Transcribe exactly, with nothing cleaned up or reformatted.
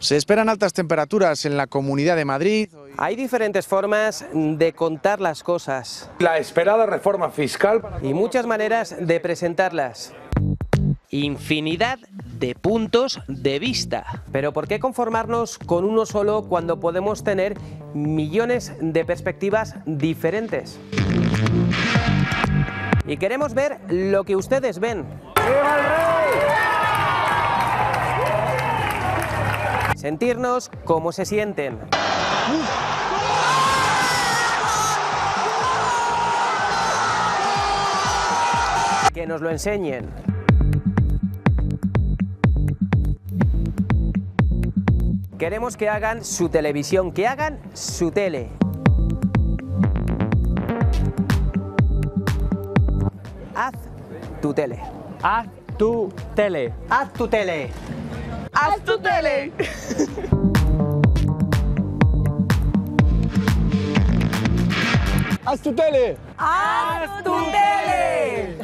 Se esperan altas temperaturas en la Comunidad de Madrid. Hay diferentes formas de contar las cosas. La esperada reforma fiscal. Y muchas maneras de presentarlas. Infinidad de puntos de vista. Pero ¿por qué conformarnos con uno solo cuando podemos tener millones de perspectivas diferentes? Y queremos ver lo que ustedes ven. ¡Viva el rey! Sentirnos cómo se sienten. Que nos lo enseñen. Queremos que hagan su televisión, que hagan su tele. Haz tu tele. Haz tu tele. Haz tu tele. Haz tu tele. Haz tu tele. Haz tu tele.